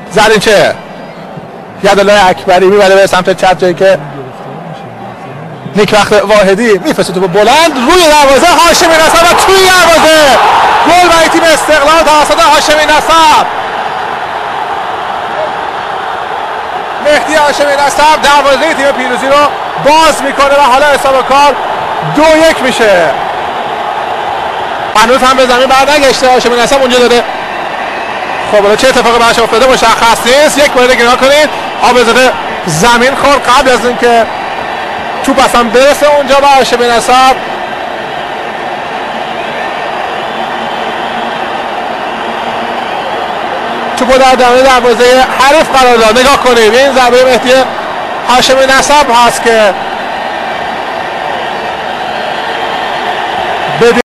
زرینچه یدالله اکبری میبره به سمت چپ جایی که نیکبخت واحدی میفرسته تو بلند روی دروازه هاشمی نسب و توی دروازه گل برای تیم استقلال توسط هاشمی نسب. مهدی هاشمی نسب دروازه تیم پیروزی رو باز میکنه و حالا حساب کار 2-1 میشه. هنوز هم به زمین برنگشته هاشمی نسب اونجا داره. خب چه اتفاقی براش افتاده مشخص نیست. یک بار دیگه نگاه کنید آبزاده زمین خورد قبل از اینکه توپ اصلا برسه اونجا به هاشمی نسب. توپو در دامنه دروازه حریف قرار داد. نگاه کنید این ضربه مهدی هاشمی نسب هست که